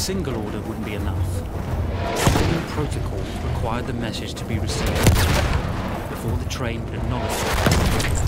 single order wouldn't be enough. The new protocol required the message to be received before the train would acknowledge it.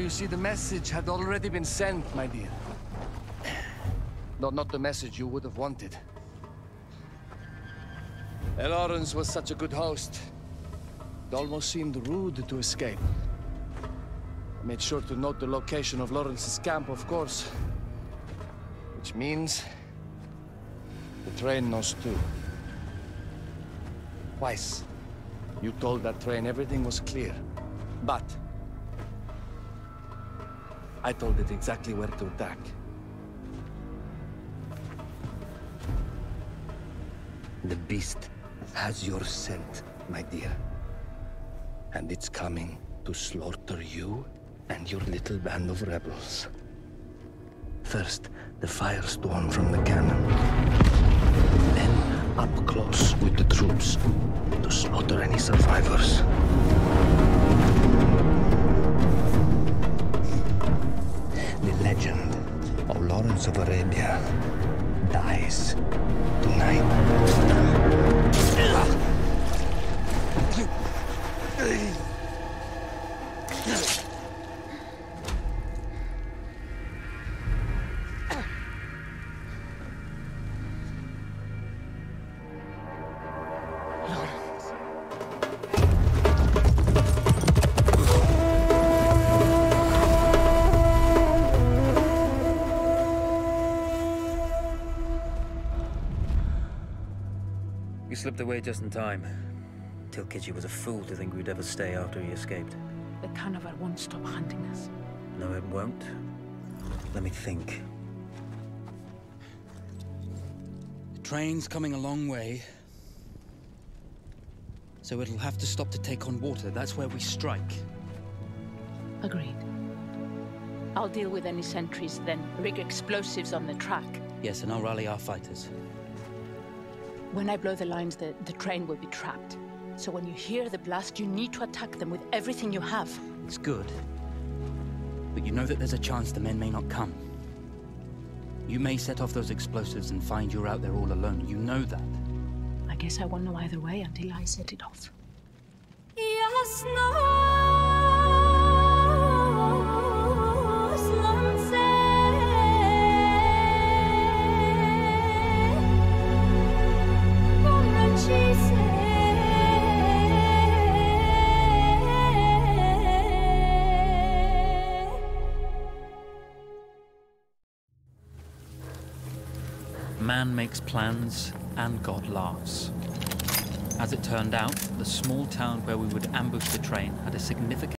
You see, the message had already been sent, my dear. Not the message you would have wanted. Lawrence was such a good host. It almost seemed rude to escape. I made sure to note the location of Lawrence's camp, of course. Which means... the train knows too. Twice, you told that train everything was clear. But... I told it exactly where to attack. The beast has your scent, my dear. And it's coming to slaughter you and your little band of rebels. First, the firestorm from the cannon. Then, up close with the troops to slaughter any survivors. The legend of Lawrence of Arabia dies tonight. We slipped away just in time. Till Kitchi was a fool to think we'd ever stay after he escaped. The carnival won't stop hunting us. No, it won't. Let me think. The train's coming a long way. So it'll have to stop to take on water. That's where we strike. Agreed. I'll deal with any sentries, then rig explosives on the track. Yes, and I'll rally our fighters. When I blow the lines, the train will be trapped. So when you hear the blast, you need to attack them with everything you have. It's good. But you know that there's a chance the men may not come. You may set off those explosives and find you're out there all alone. You know that. I guess I won't know either way until I set it off. Man makes plans, and God laughs. As it turned out, the small town where we would ambush the train had a significant